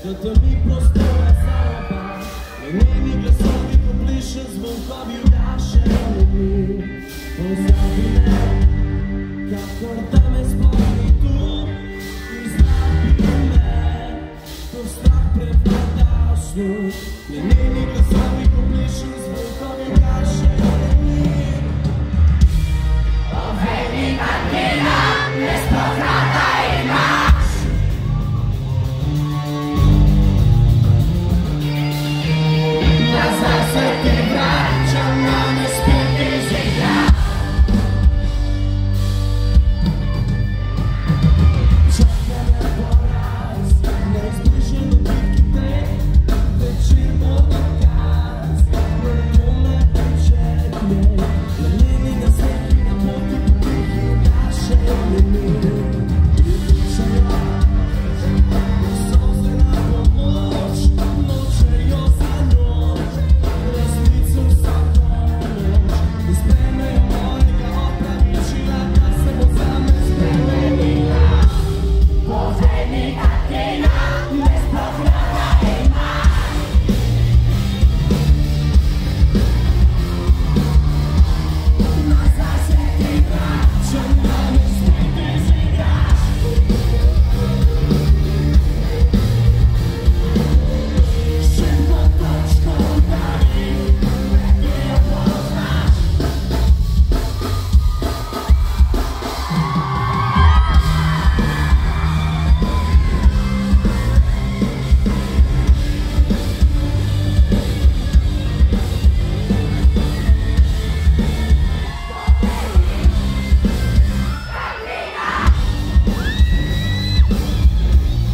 Świata mi prostora zaroba, lenini glasovi pobliže zvukovi udašeni mi. Pozovi me, kako da me spomni tu i znapi me, ko strah prevlada snu. Lenini glasovi pobliže zvukovi udašeni mi. Povedi Martina, nespoznata imaš. Nazad se ti vraćam, no ne spet izigra. Čeka me poraz, neizbriženo bitke, večerno dokaz, vrtume pričetne, na liniji na sveki na poti potih i naše linije.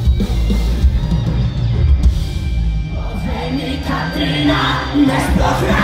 Katrina, nespoznata.